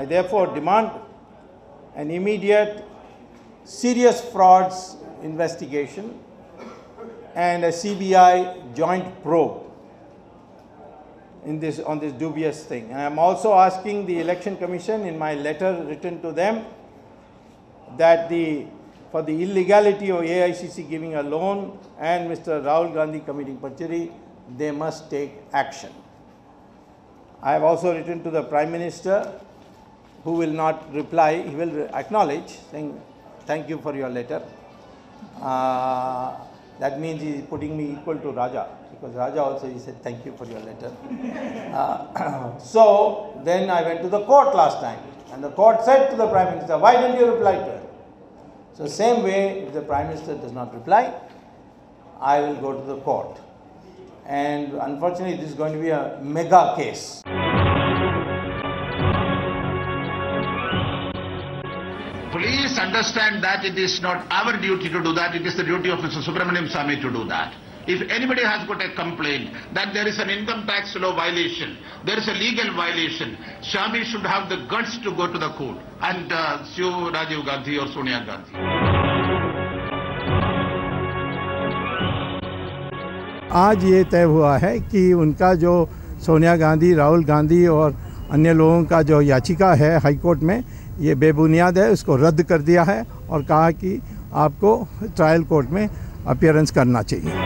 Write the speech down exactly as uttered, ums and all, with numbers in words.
I therefore demand an immediate serious frauds investigation and a C B I joint probe in this, on this dubious thing. And I am also asking the Election Commission in my letter written to them that the, for the illegality of A I C C giving a loan and Mister Rahul Gandhi committing perjury, they must take action. I have also written to the Prime Minister, who will not reply. He will acknowledge, saying, thank you for your letter. Uh, that means he is putting me equal to Raja, because Raja also he said, thank you for your letter. Uh, so then I went to the court last time, and the court said to the Prime Minister, why didn't you reply to it? So same way, if the Prime Minister does not reply, I will go to the court. And unfortunately, this is going to be a mega case. Please understand that it is not our duty to do that, it is the duty of Mister Subramaniam Swamy to do that. If anybody has got a complaint that there is an income tax law violation, there is a legal violation, Swamy should have the guts to go to the court and uh, sue Rajiv Gandhi or Sonia Gandhi. आज ये तय हुआ है कि उनका जो सोनिया गांधी, राहुल गांधी और अन्य लोगों का जो याचिका है हाई कोर्ट में, ये बेबुनियाद है, उसको रद्द कर दिया है और कहा कि आपको ट्रायल कोर्ट में अपीयरेंस करना चाहिए।